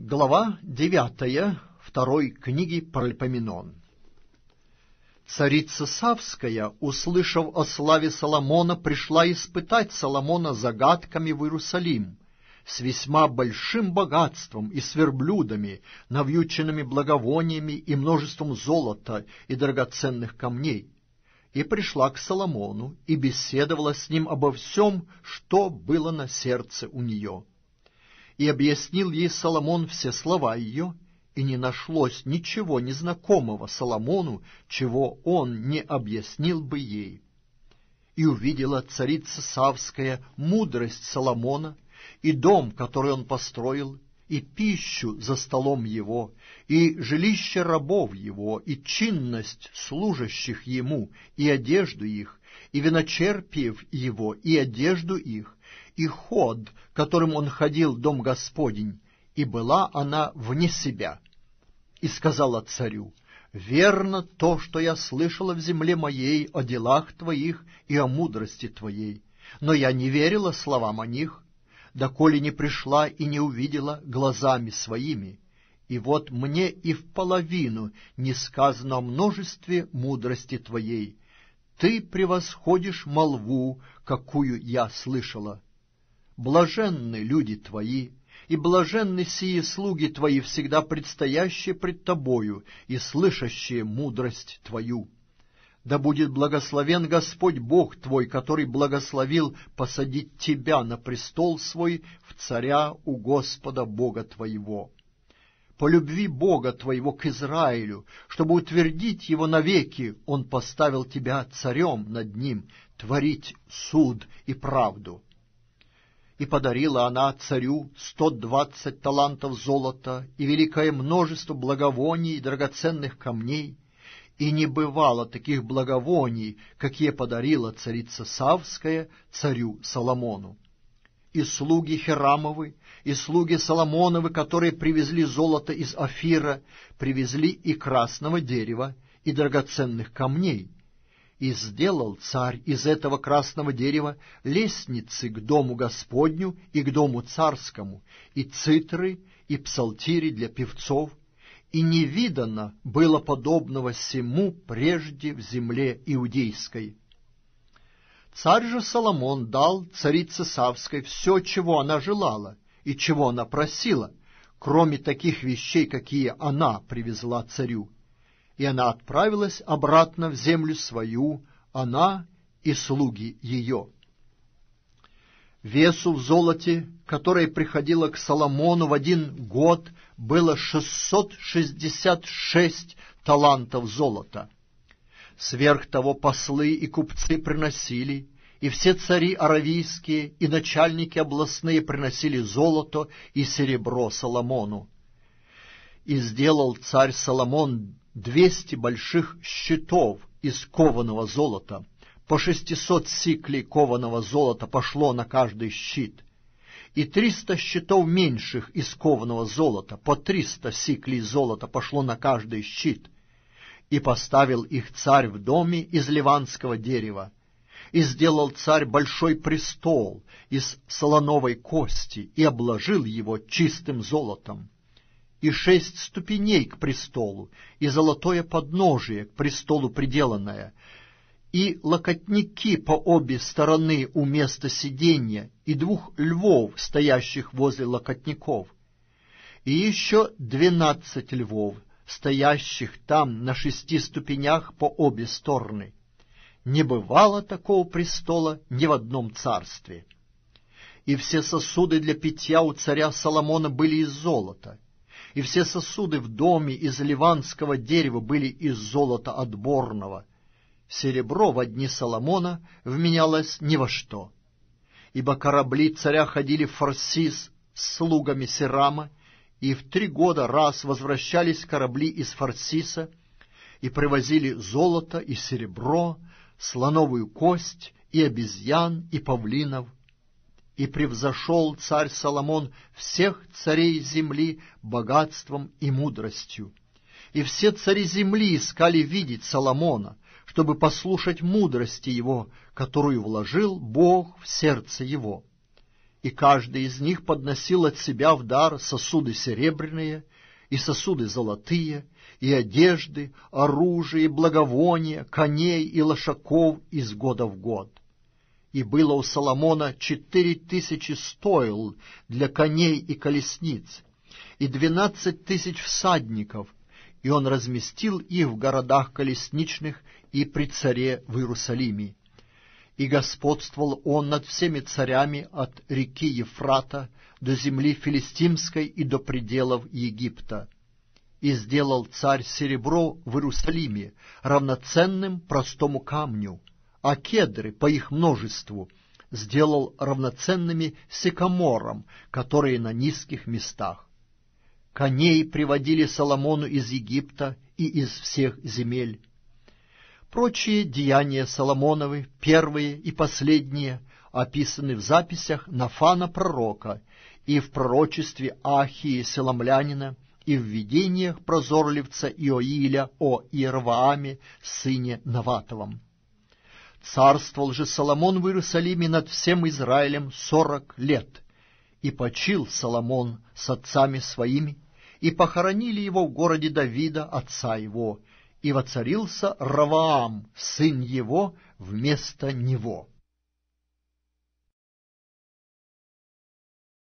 Глава 9 второй книги Паральпоменон. Царица Савская, услышав о славе Соломона, пришла испытать Соломона загадками в Иерусалим с весьма большим богатством и с верблюдами, навьюченными благовониями и множеством золота и драгоценных камней, и пришла к Соломону и беседовала с ним обо всем, что было на сердце у нее. И объяснил ей Соломон все слова ее, и не нашлось ничего незнакомого Соломону, чего он не объяснил бы ей. И увидела царица Савская мудрость Соломона, и дом, который он построил, и пищу за столом его, и жилище рабов его, и чинность служащих ему, и одежду их, и виночерпиев его, и одежду их, и ход, которым он ходил в дом Господень, и была она вне себя. И сказала царю: «Верно то, что я слышала в земле моей о делах твоих и о мудрости твоей, но я не верила словам о них, доколе не пришла и не увидела глазами своими. И вот мне и вполовину не сказано о множестве мудрости твоей. Ты превосходишь молву, какую я слышала. Блаженны люди твои, и блаженны сии слуги твои, всегда предстоящие пред тобою и слышащие мудрость твою. Да будет благословен Господь Бог твой, который благословил посадить тебя на престол свой в царя у Господа Бога твоего. По любви Бога твоего к Израилю, чтобы утвердить его навеки, он поставил тебя царем над ним, творить суд и правду». И подарила она царю 120 талантов золота и великое множество благовоний и драгоценных камней, и не бывало таких благовоний, какие подарила царица Савская царю Соломону. И слуги Хирамовы, и слуги Соломоновы, которые привезли золото из Офира, привезли и красного дерева, и драгоценных камней. И сделал царь из этого красного дерева лестницы к дому Господню и к дому царскому, и цитры, и псалтири для певцов, и не видано было подобного сему прежде в земле иудейской. Царь же Соломон дал царице Савской все, чего она желала и чего она просила, кроме таких вещей, какие она привезла царю. И она отправилась обратно в землю свою, она и слуги ее. Весу в золоте, которое приходило к Соломону в 1 год, было 666 талантов золота. Сверх того послы и купцы приносили, и все цари аравийские и начальники областные приносили золото и серебро Соломону. И сделал царь Соломон 200 больших щитов из кованого золота. По 600 сиклей кованого золота пошло на каждый щит, и 300 щитов меньших из кованого золота, по 300 сиклей золота пошло на каждый щит. И поставил их царь в доме из ливанского дерева. И сделал царь большой престол из солоновой кости, и обложил его чистым золотом. И 6 ступеней к престолу, и золотое подножие к престолу приделанное, и локотники по обе стороны у места сиденья, и 2 львов, стоящих возле локотников, и еще 12 львов, стоящих там на 6 ступенях по обе стороны. Не бывало такого престола ни в одном царстве. И все сосуды для питья у царя Соломона были из золота, и все сосуды в доме из ливанского дерева были из золота отборного. Серебро во дни Соломона вменялось ни во что. Ибо корабли царя ходили в Фарсис с слугами Сирама, и в 3 года раз возвращались корабли из Фарсиса, и привозили золото и серебро, слоновую кость и обезьян и павлинов. И превзошел царь Соломон всех царей земли богатством и мудростью. И все цари земли искали видеть Соломона, чтобы послушать мудрости его, которую вложил Бог в сердце его. и каждый из них подносил от себя в дар сосуды серебряные и сосуды золотые, и одежды, оружие, благовония, коней и лошаков из года в год. И было у Соломона 4000 стойл для коней и колесниц, и 12 000 всадников, и он разместил их в городах колесничных и при царе в Иерусалиме. И господствовал он над всеми царями от реки Ефрата до земли филистимской и до пределов Египта. И сделал царь серебро в Иерусалиме равноценным простому камню, а кедры по их множеству сделал равноценными сикаморам, которые на низких местах. Коней приводили Соломону из Египта и из всех земель. Прочие деяния Соломоновы, первые и последние, описаны в записях Нафана пророка и в пророчестве Ахии Селомлянина и в видениях прозорливца Иоиля о Иервааме, сыне Наватовом. Царствовал же Соломон в Иерусалиме над всем Израилем 40 лет, и почил Соломон с отцами своими, и похоронили его в городе Давида, отца его, и воцарился Раваам, сын его, вместо него.